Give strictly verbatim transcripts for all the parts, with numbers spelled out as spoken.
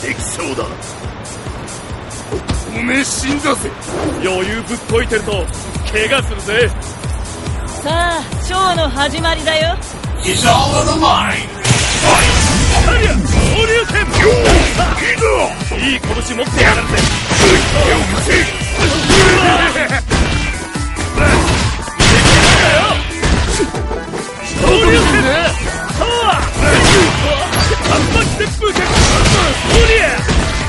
できそうだ。おめえ死んだぜ。余裕ぶっこいてると怪我するぜ。 さあ、ショーの始まりだよ。 It's all on the line. タリア、昇竜拳。いい拳持ってやがるぜ。昇竜拳。パワー。竜巻旋風拳。オリエ。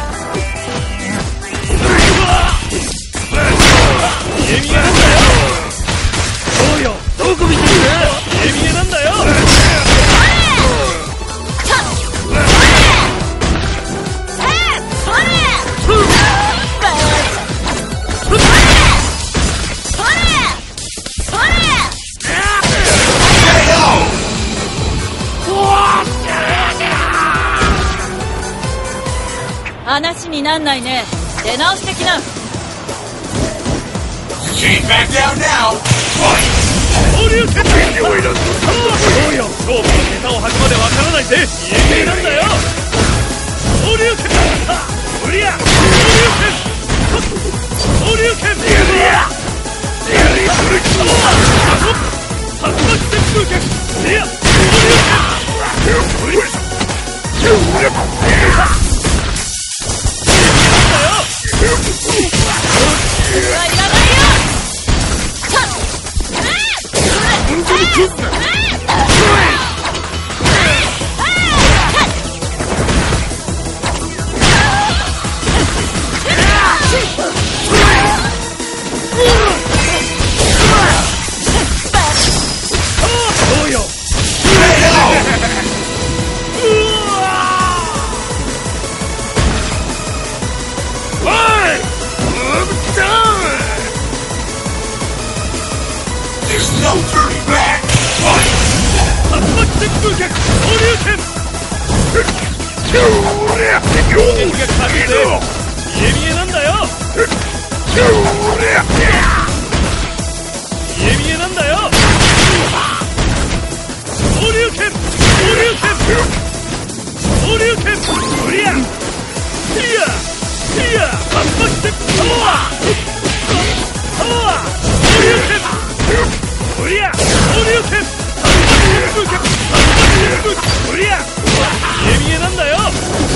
家見えなんだよ。そうよ、どこ見てる？家見えなんだよ。 話になんないね。出直してきな。 She's back down now. 昇竜拳。そうよ、勝負のネタを吐くまでわからないぜ。家見なんだよ。昇竜拳。無理や。昇竜拳。昇竜拳。竜巻旋風拳。いや、昇竜拳。無理や。 There's no turning back. 竜巻旋風拳。昇竜拳。表現が軽いぜ。家見えなんだよ。家見えなんだよ。昇竜拳。昇竜拳。昇竜拳。無理や。いやいや、竜巻旋風。パワー。パワー。昇竜拳。無理や。昇竜拳。竜巻旋風拳。竜巻旋風拳。無理や。家見えなんだよ。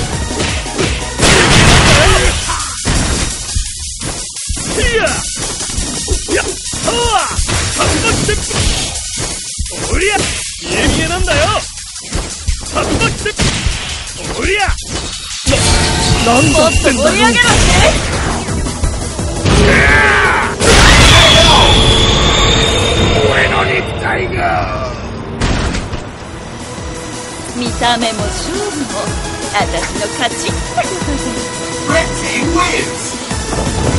いやいや、パワー。竜巻旋風。無理や。家見えなんだよ。竜巻旋風。無理や。な、なんだってんだよ。 もっと盛り上げろって。 俺の肉体が。 見た目も勝負も私の勝ち。 Red team wins.